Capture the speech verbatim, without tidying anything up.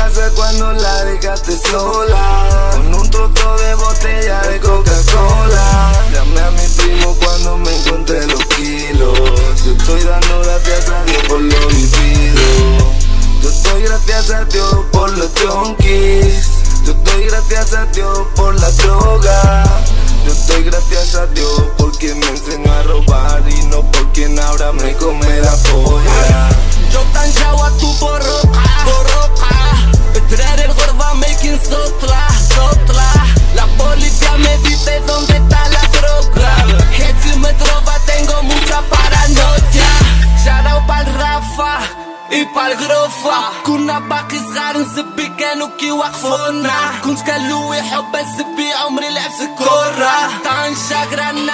pasa cuando la dejaste sola? Con un trozo de botella de Coca-Cola. Llamé a mi primo cuando me encontré los kilos. Yo estoy dando gracias a Dios por lo vivido. Yo estoy gracias a Dios por los junkies. Yo doy gracias a Dios por la droga. Yo doy gracias a Dios porque me enseñó a robar y no por quien ahora me come la polla. Yo tan a tu borroca, borroca. Traer el gorba making sotla, sotla. La policía me dice dónde está la droga. Que si me droga tengo mucha paranoia. Shout pa'l Rafa y pa'l Grofa. كنا باقي صغار نسبي كانوا كي وقفونا. كنت كنلوي حب نسبي عمري لعبت كورة. طنجة